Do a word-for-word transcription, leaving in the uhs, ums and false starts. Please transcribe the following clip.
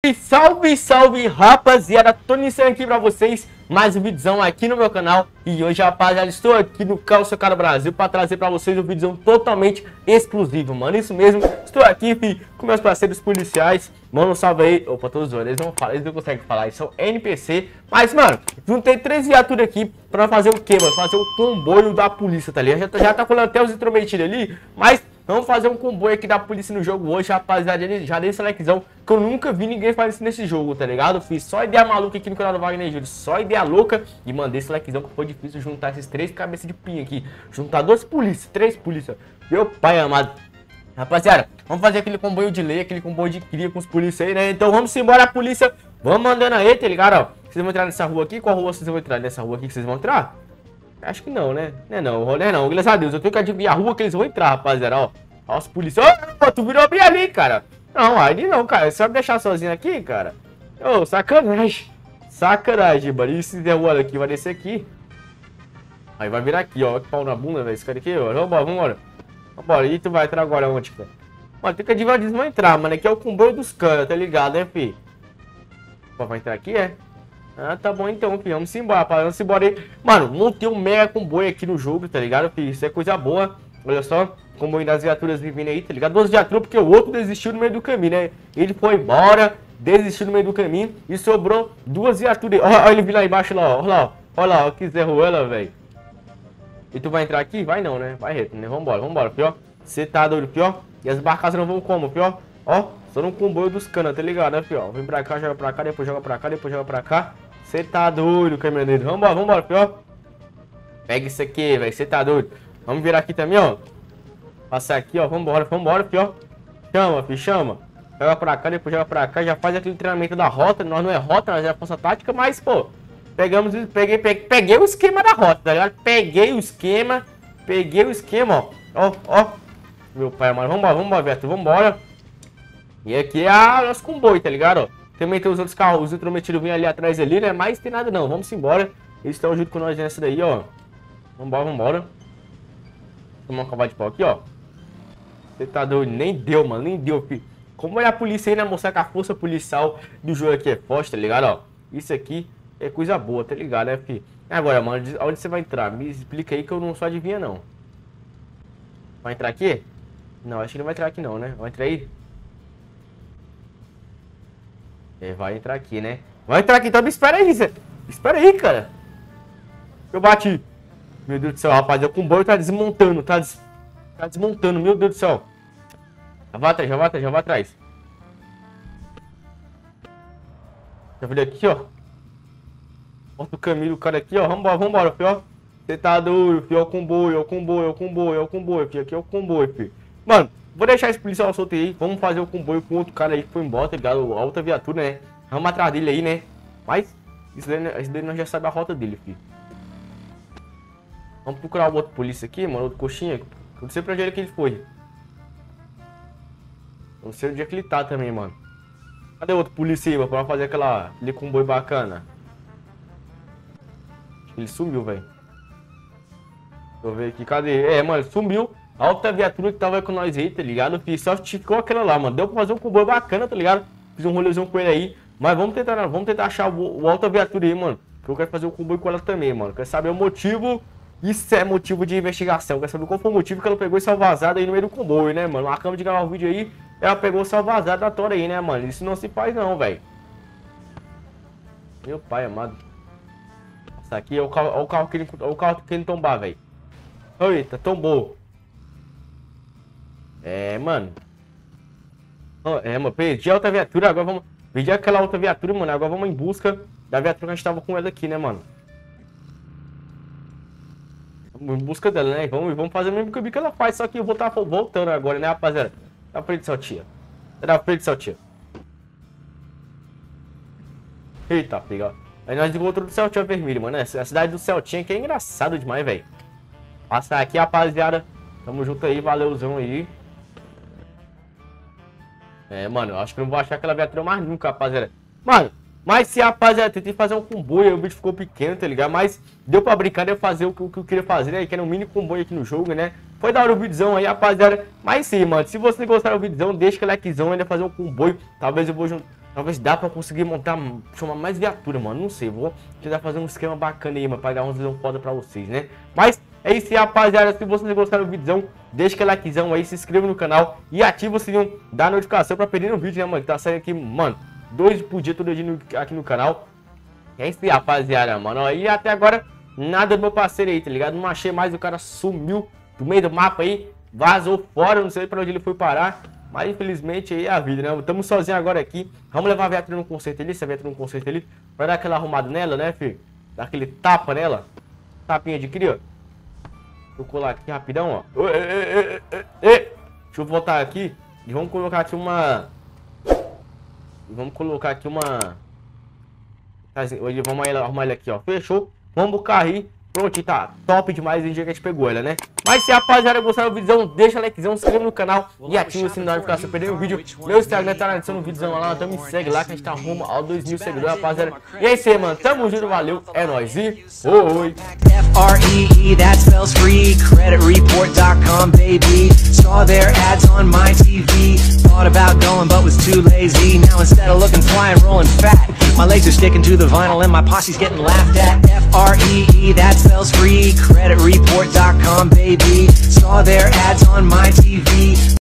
Salve, salve, rapaziada, tô iniciando aqui pra vocês mais um vídeozão aqui no meu canal. E hoje, rapaziada, estou aqui no Carro Seu Carro Brasil pra trazer pra vocês um vídeozão totalmente exclusivo, mano. Isso mesmo, estou aqui, fi, com meus parceiros policiais. Mano, um salve aí. Opa, todos os eles não falam, eles não conseguem falar, eles são N P C. Mas, mano, juntei três viaturas aqui pra fazer o quê, mano? Fazer o comboio da polícia, tá ligado? Já tá, já tá colando até os intrometidos ali, mas... vamos fazer um comboio aqui da polícia no jogo hoje, rapaziada. Já dei esse likezão, que eu nunca vi ninguém fazer isso nesse jogo, tá ligado? Fiz só ideia maluca aqui no canal do Wagner Júlio, só ideia louca. E mandei esse likezão, que foi difícil juntar esses três cabeças de pinha aqui. Juntar duas polícias, três polícias. Meu pai amado. Rapaziada, vamos fazer aquele comboio de lei, aquele comboio de cria com os polícias aí, né? Então vamos embora, polícia. Vamos mandando aí, tá ligado? Ó, vocês vão entrar nessa rua aqui? Qual rua vocês vão entrar? Nessa rua aqui que vocês vão entrar? Acho que não, né? Não é não, rolê não. Graças a Deus, eu tenho que adivinhar a rua que eles vão entrar, rapaziada, ó. Olha os policiais. Ô, tu virou bem ali, cara. Não, ali não, cara. Você vai me deixar sozinho aqui, cara? Ô, sacanagem. Sacanagem, mano. E se der rua aqui, vai descer aqui. Aí vai virar aqui, ó. Que pau na bunda, velho. Esse cara aqui, ó. Vambora, vambora. Vambora. E tu vai entrar agora onde, cara? Mano, tem que adivinhar onde eles vão entrar, mano. Aqui é o comboio dos caras, tá ligado, né, fi? Pô, vai entrar aqui, é? Ah, tá bom então, fi. Vamos embora, rapaz. Vamos embora aí. Mano, montei um mega comboio aqui no jogo, tá ligado, fi? Isso é coisa boa. Olha só. Comboio das viaturas vindo aí, tá ligado? Duas viaturas, porque o outro desistiu no meio do caminho, né? Ele foi embora, desistiu no meio do caminho e sobrou duas viaturas. Olha, olha ele vindo lá embaixo, lá, ó. Olha lá, olha lá, ó, que Zé Ruela, velho. E tu vai entrar aqui? Vai não, né? Vai reto, né? Vambora, vambora, pior. Você tá doido, pior. E as barcaças não vão como, pior. Ó, só no comboio dos canas, tá ligado, né, pior? Vem pra cá, joga pra cá, depois joga pra cá, depois joga pra cá. Você tá doido, caminhoneiro. Vambora, vambora, pior. Pega isso aqui, velho. Você tá doido. Vamos virar aqui também, ó. Passar aqui, ó, vambora, vambora, pior. Chama, filho, chama. Joga pra cá, depois joga pra cá. Já faz aquele treinamento da rota. Nós não é rota, nós é força tática, mas, pô, pegamos, peguei, peguei, peguei o esquema da rota, tá ligado? Peguei o esquema, peguei o esquema, ó. Ó, ó. Meu pai, mano, vambora, vambora, Beto, vambora. E aqui é a nosso comboio, tá ligado? Ó. Também tem os outros carros, os intrometidos vêm ali atrás ali, né? Mas tem nada não, vamos embora. Eles estão junto com nós nessa daí, ó. Vambora, vambora. Tomar um cavalo de pau aqui, ó. Você tá doido? Nem deu, mano. Nem deu, filho. Como é a polícia aí, né? Mostrar que a força policial do jogo aqui é forte, tá ligado? Ó, isso aqui é coisa boa, tá ligado, né, filho? Agora, mano, onde você vai entrar? Me explica aí que eu não sou adivinha, não. Vai entrar aqui? Não, acho que não vai entrar aqui, não, né? Vai entrar aí? É, vai entrar aqui, né? Vai entrar aqui, então me espera aí, Zé. Espera aí, cara. Eu bati. Meu Deus do céu, rapaz. O comboio tá desmontando, tá des... Tá desmontando, meu Deus do céu. Já vai atrás, já vai atrás, já vai atrás. Já vi aqui, ó. Bota o caminho do cara aqui, ó. Vambora, vambora, filho, ó. Você tá doido, filho. É o comboio, é o comboio, é o comboio, é o comboio, filho. Aqui é o comboio, filho. Mano, vou deixar esse policial solto aí. Vamos fazer o comboio com outro cara aí que foi embora, tá ligado? A outra viatura, né? Vamos atrás dele aí, né? Mas, isso daí, isso daí nós já sabemos a rota dele, filho. Vamos procurar o outro polícia aqui, mano. Outro coxinha. Não sei pra onde é que ele foi. Não sei onde é que ele tá também, mano. Cadê o outro polícia aí, mano, pra fazer aquela, aquele comboio bacana? Ele sumiu, velho. Deixa eu ver aqui, cadê? É, mano, sumiu. A outra viatura que tava com nós aí, tá ligado? Fiz, só ficou aquela lá, mano. Deu pra fazer um comboio bacana, tá ligado? Fiz um rolezão com ele aí. Mas vamos tentar, vamos tentar achar o, o outra viatura aí, mano. Que eu quero fazer um comboio com ela também, mano. Quero saber o motivo. Isso é motivo de investigação. Quer saber qual foi o motivo que ela pegou esse vazado aí no meio do comboio, né, mano? Acabamos de gravar o vídeo aí. Ela pegou o vazado da tora aí, né, mano? Isso não se faz não, velho. Meu pai amado. Nossa, aqui é o carro, é o carro que ele, é o carro que ele tombar, velho. Eita, tombou. É, mano. É, mano, perdi a outra viatura, agora vamos... Perdi aquela outra viatura, mano. Agora vamos em busca da viatura que a gente tava com ela aqui, né, mano? Vamos em busca dela, né? Vamos, vamos fazer o mesmo que ela faz, só que eu vou estar tá voltando agora, né, rapaziada? Tá frente, Celtinha. Tá frente, Celtinha. Eita, pega. Aí nós encontramos o Celtinha vermelho, mano. A cidade do Celtinha que é engraçado demais, velho. Passar aqui, rapaziada. Tamo junto aí, valeuzão aí. É, mano, eu acho que não vou achar aquela viatura mais nunca, rapaziada. Mano, mas se, rapaziada, tentei fazer um comboio, o vídeo ficou pequeno, tá ligado? Mas deu pra brincar, deu fazer o que, o que eu queria fazer, né? Que era um mini comboio aqui no jogo, né? Foi da hora o vídeozão aí, rapaziada. Mas sim, mano, se você gostar do vídeozão, deixa aquele likezão, ainda fazer um comboio. Talvez eu vou juntar. Talvez dá pra conseguir montar, chamar mais viatura, mano. Não sei, vou tentar fazer um esquema bacana aí, mano, pra dar uma visão foda pra vocês, né? Mas é isso aí, rapaziada. Se vocês gostaram do vídeo, deixa aquele likezão aí, se inscreva no canal e ativa o sininho da notificação pra perder o vídeo, né, mano? Que tá saindo aqui, mano, dois por dia todo dia no, aqui no canal. É isso aí, rapaziada, mano. Ó, e até agora, nada do meu parceiro aí, tá ligado? Não achei mais, o cara sumiu do meio do mapa aí, vazou fora, não sei pra onde ele foi parar. Mas infelizmente aí é a vida, né? Estamos sozinhos agora aqui. Vamos levar a viatura no concerto ali, essa viatura no concerto ali, pra dar aquela arrumada nela, né, filho? Dar aquele tapa nela. Tapinha de cria, ó. Vou colar aqui rapidão, ó. Ê, ê, ê, ê, ê. Deixa eu voltar aqui e vamos colocar aqui uma... Vamos colocar aqui uma... Vamos arrumar ela aqui, ó. Fechou? Vamos pro carro. Pronto, tá top demais o dia que a gente pegou ela, né? Mas se a rapaziada gostaram do vídeo, deixa likezão, se inscreva no canal e ativa o sininho da notificação pra perder o vídeo. Meu Instagram tá na descrição do vídeo lá, então me segue lá que a gente tá rumo aos dois mil seguidores, rapaziada. E é isso aí, mano. Tamo junto, valeu, é nóis e oi! F R E E, that spells free, credit report dot com, baby. Saw their ads on my T V, thought about going but was too lazy. Now instead of looking fly and rolling fat, my legs are sticking to the vinyl and my posse's getting laughed at. F R E E, that spells free, credit report dot com, baby. Saw their ads on my T V.